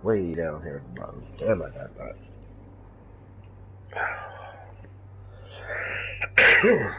way down here at the bottom. Damn, I got that.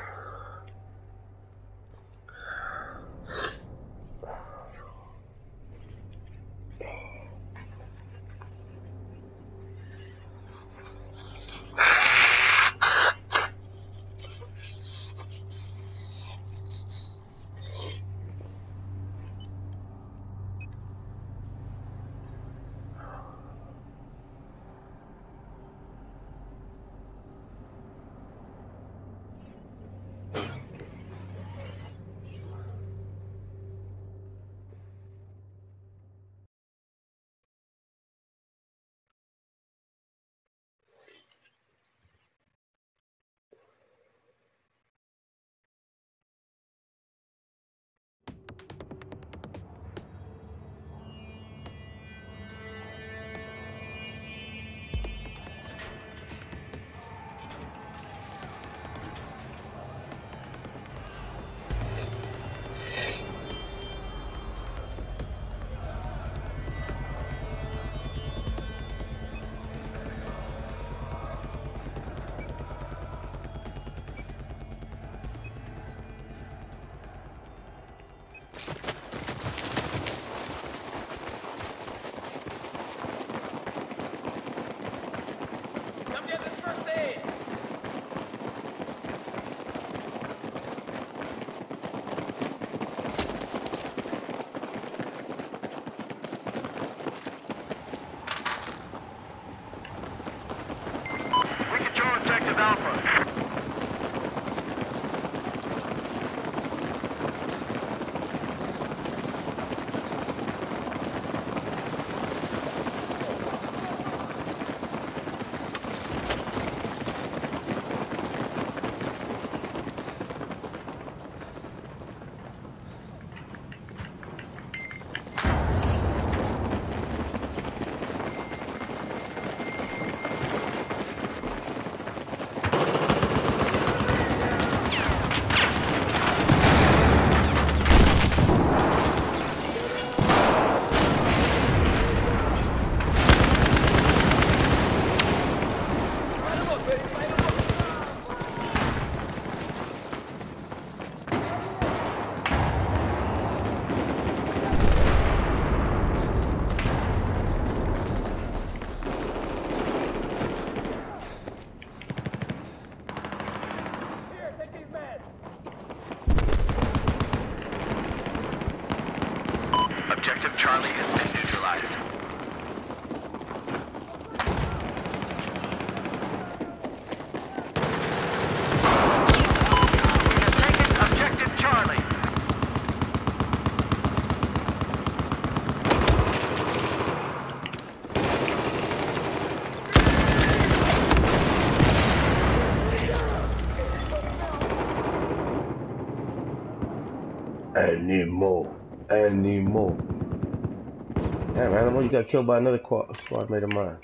Objective Charlie has been neutralized. We have taken Objective Charlie. I need more. I need more. Damn, Animal, you got killed by another squad mate of mine.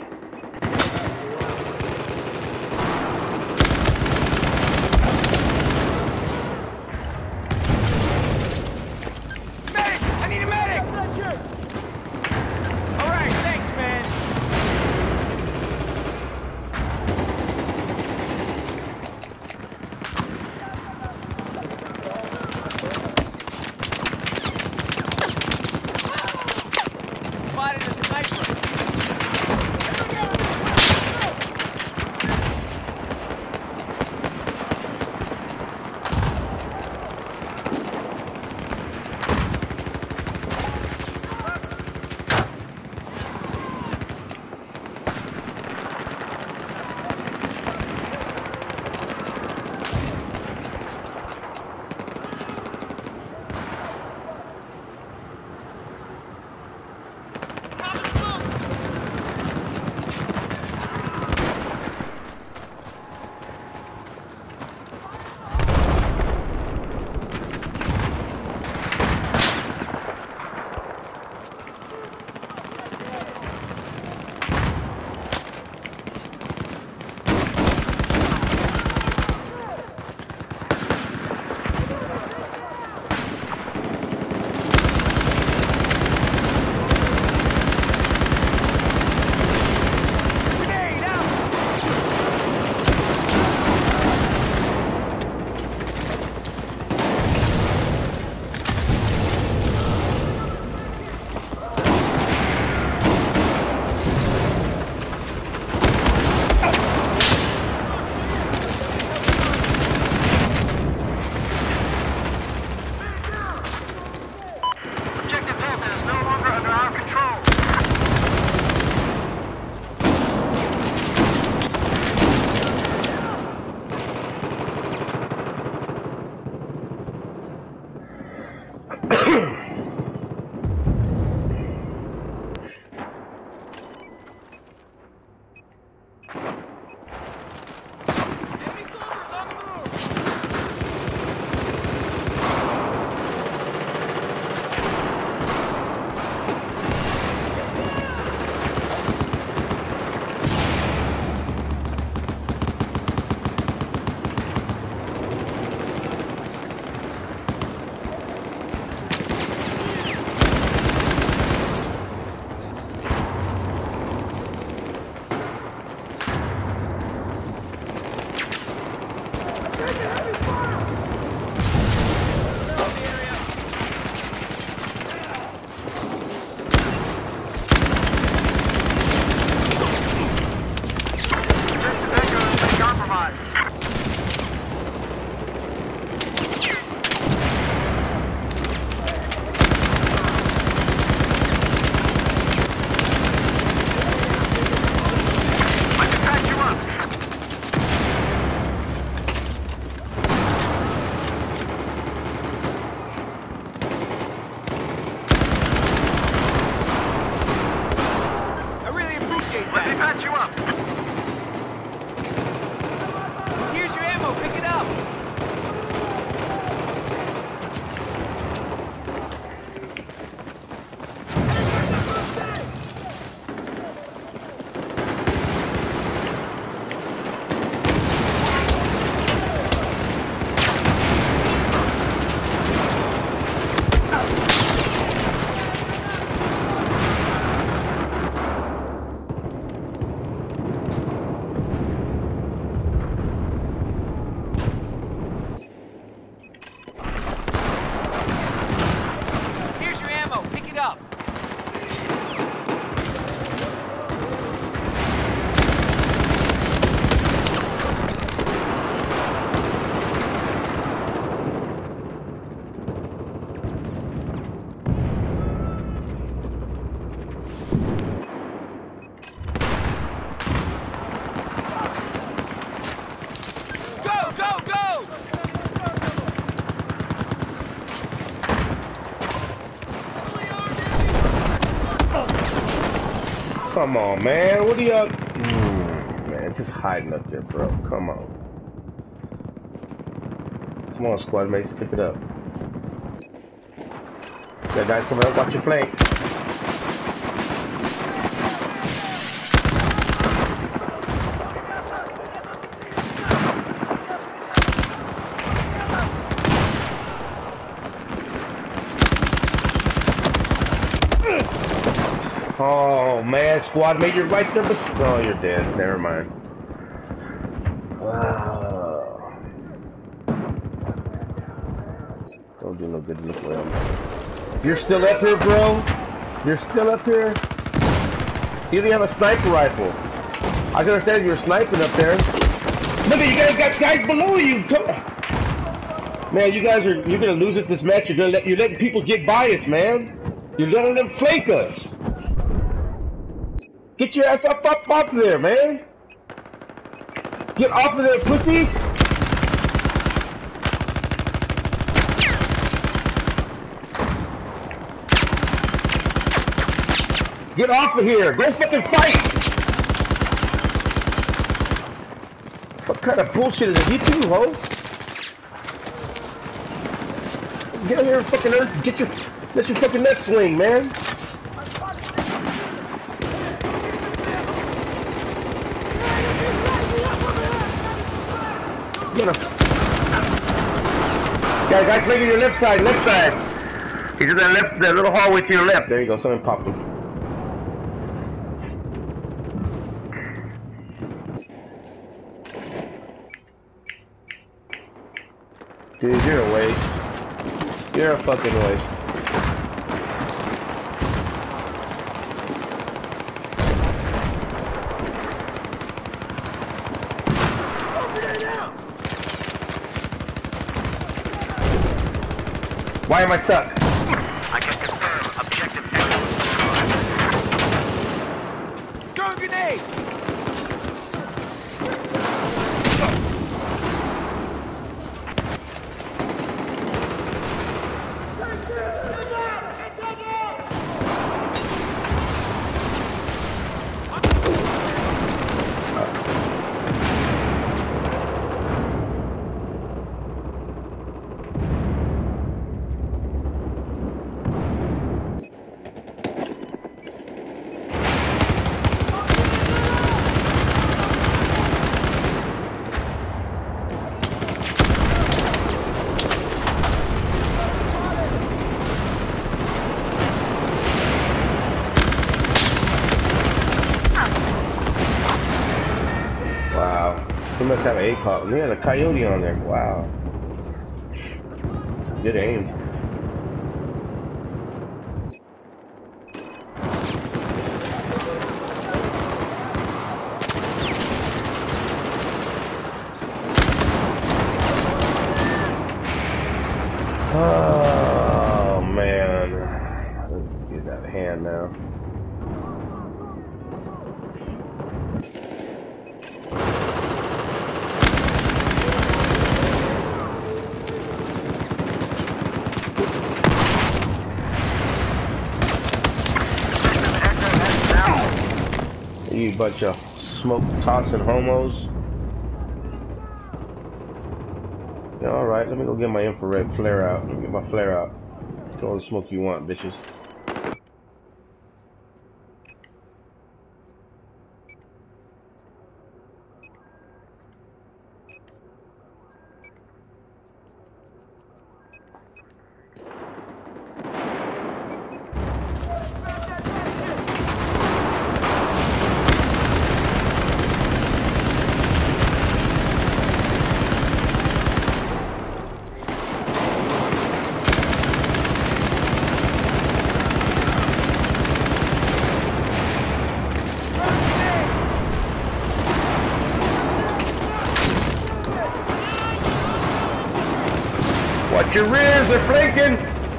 Medic! I need a medic! Alright, thanks, man. Spotted a sniper. Come on, man. What are y'all? Man, just hiding up there, bro. Come on. Come on, squad mates. Pick it up. That guy's coming up. Watch your flank. Oh man, squad mate, you're right there. Oh, you're dead. Never mind. Wow. Don't do no good look well. You're still up here, bro? You're still up here? You don't have a sniper rifle. I can understand you're sniping up there. Look at you guys got guys below you. Come. Man, you're gonna lose us this match. You're letting people get by us, man. You're letting them flank us. Get your ass up off of there, man. Get off of there, pussies. Get off of here. Go fucking fight. What kind of bullshit is it? You too, ho. Get in here and fucking let your fucking neck swing, man. Guys, look at your left side, He's in that little hallway to your left. There you go, someone popped him. Dude, you're a waste. You're a fucking waste. Why am I stuck? I can confirm objective Echo. Throw a grenade! caught. And they had a coyote on there. Wow. Good aim. Oh man. Let's get that hand now. You bunch of smoke tossing homos. Yeah, alright, let me go get my infrared flare out. Let me get my flare out. Get all the smoke you want, bitches. Watch your rears, they're flanking!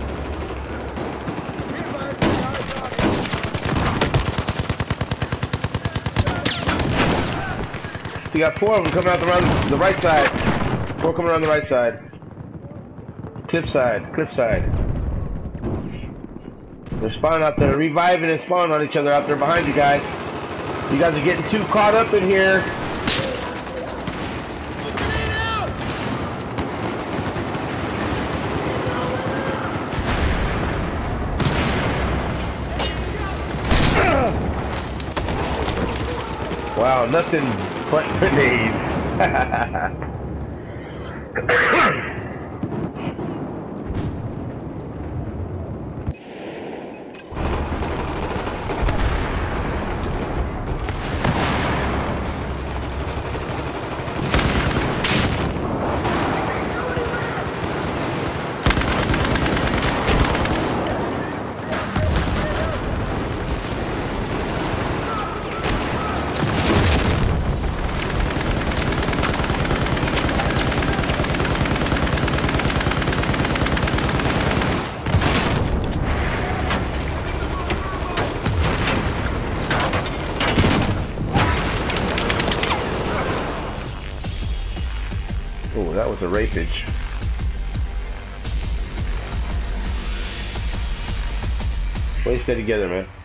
You got 4 of them coming out around the right side. 4 coming around the right side. Cliffside, cliffside. They're spawning out there, reviving and spawning on each other out there behind you guys. You guys are getting too caught up in here. Wow, nothing but grenades. Oh, that was a rapage. Stay together, man.